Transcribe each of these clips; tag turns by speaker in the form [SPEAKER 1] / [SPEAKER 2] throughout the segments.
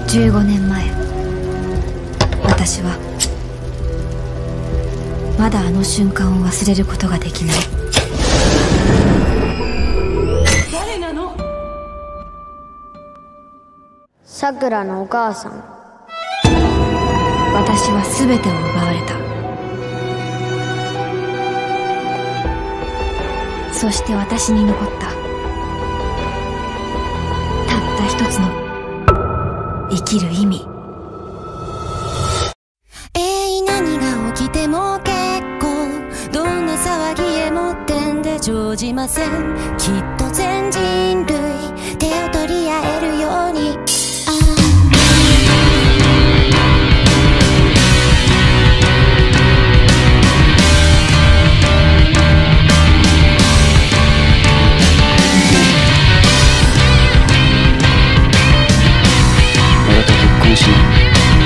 [SPEAKER 1] 15年前、私はまだあの瞬間を忘れることができない。
[SPEAKER 2] 誰なの？
[SPEAKER 3] さくらのお母さん。
[SPEAKER 1] 私は全てを奪われた。そして私に残ったたった一つの生きる意味。
[SPEAKER 4] 何が起きても結構、どんな騒ぎへも点で生じません。きっと全人類手を取り合えるように。
[SPEAKER 5] 俺と結婚しない？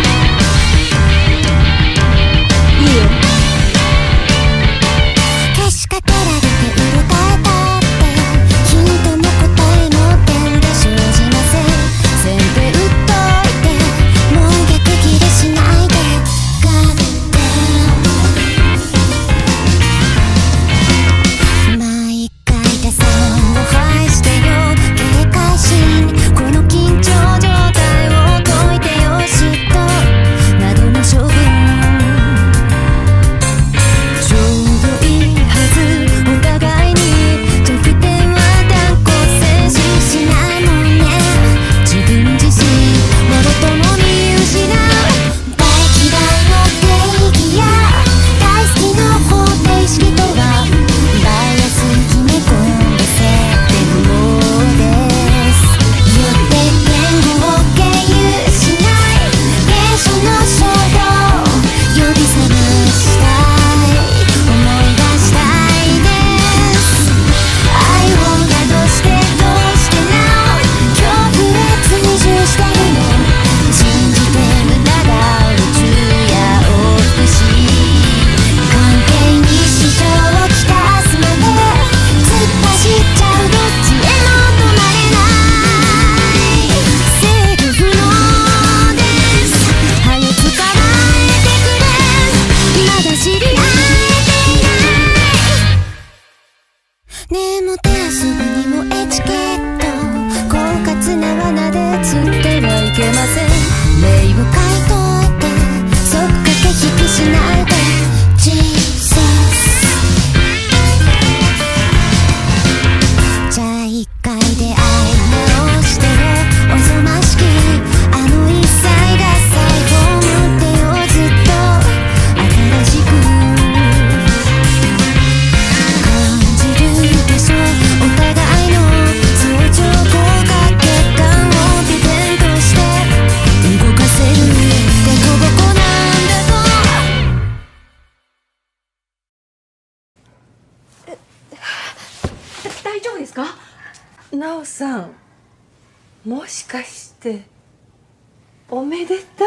[SPEAKER 4] けしかけられてうろたえたってヒントも答えも点で生じません。全部売っといてもう逆ギレしないで。毎回で3を返してよ警戒心。この緊張状態を解いてよ嫉妬などの処分。ねも手遊びにもエチケット、狡猾な罠で釣ってはいけません。例を書いといてそっかけ引きしないで。ジーザス。じゃあ一回で会い直してよおぞましきあの一切が最後持ってよずっと新しくお互いの相乗効果血管を微点として動かせるデコボコなんだと。
[SPEAKER 2] 大丈夫ですか？
[SPEAKER 6] なおさん、もしかしておめでた？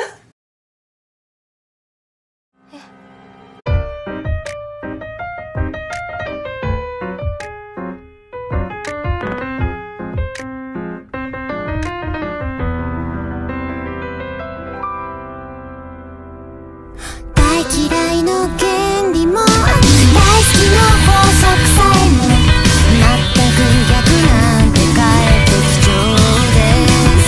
[SPEAKER 4] 大嫌いの原理も大好きの法則さえも全く逆なんてかえって貴重です。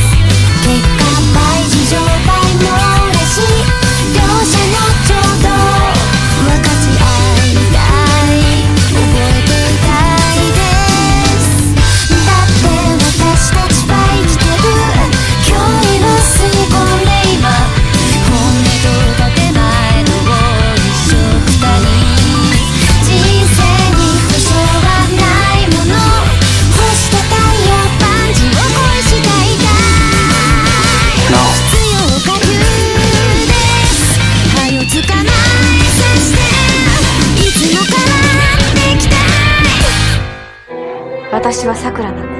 [SPEAKER 4] 結果倍事情倍もらし両者のちょうど分かち合いたい覚えていたいです。だって私たちは生きてる距離を吸い込んで今本音と建前の一緒くたに人生に保証はないもの干した太陽パンチを恋したいたい必要か急ですはよ捕まえさせていつも変わってきたい。
[SPEAKER 1] 私はさくらなの。